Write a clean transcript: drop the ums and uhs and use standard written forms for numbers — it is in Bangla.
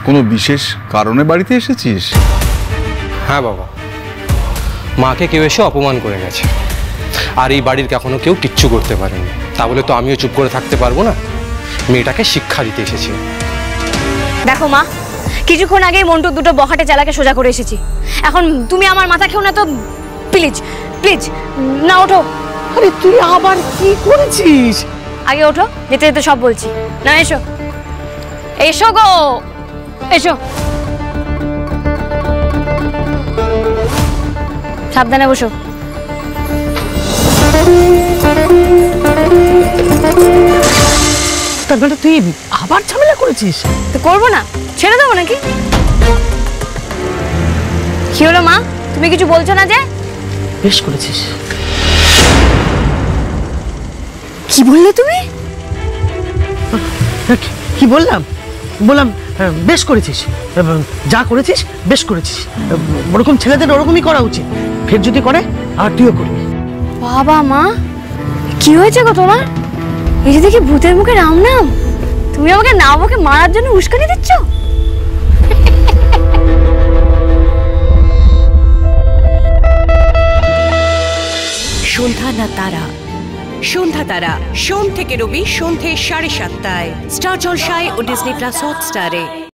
কোনো বিশেষ কারণে বাড়িতে এসেছিস? হ্যাঁ বাবা, মাকে কেউ এসে অপমান করে গেছে, আর এই বাড়ির কখনো কেউ কিচ্ছু করতে পারেনি। তা বলে তো আমিও চুপ করে থাকতে পারবো না। মেয়েটাকে শিক্ষা দিতে এসেছি। দেখো মা, কিছুক্ষণ আগেই মন্টু দুটো বখাটে চালাকে সোজা করে এসেছি। এখন তুমি আমার মাথা খেও না তো, প্লিজ প্লিজ না, ওঠো। আরে তুই আবার কি করেছিস? আগে ওঠো, যেতে যেতে সব বলছি। না এসো, এসো গো, এসো। সাবধানে বসো। তার মানে তুই আবার ঝামেলা করেছিস? তো করবো না, ছেড়ে দেবো নাকি? কি হলো মা, তুমি কিছু বলছো না যে? বেশ করেছিস। কি বললে তুমি? কি বললাম? বললাম বেশ করেছিস, যা করেছিস বেশ করেছিস। ওরকম ছেলেদের ওরকমই করা উচিত। ফের যদি করে আর তুইও করবি। বাবা মা, কি হয়েছে গো তোমার? এই যে দেখি ভূতের মুখে রাম নাম, তুমি আমাকে নামকে মারার জন্য উস্কানি দিচ্ছ? সন্ধ্যা না তারা, সন্ধ্যা তারা সোম থেকে রবি সন্ধ্যে 7:30টায় স্টার জলসায় ও ডিজনি প্লাস হটস্টারে।